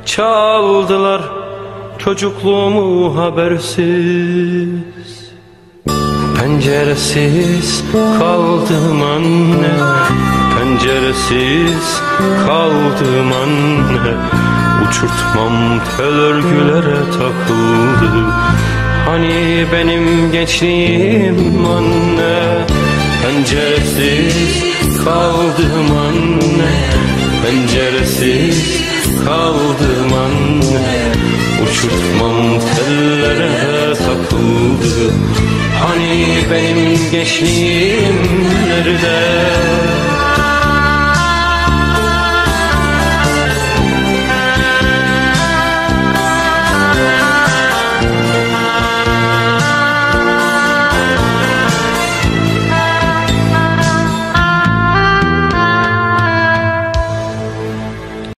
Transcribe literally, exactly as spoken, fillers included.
Çaldılar çocukluğumu habersiz. Penceresiz kaldım anne, penceresiz kaldım anne. Uçurtmam tel örgülere takıldı. Hani benim gençliğim anne. Penceresiz kaldım anne, penceresiz kaldım anne. Uçurtmam tellere takıldı. Hani benim gençliğim nerede?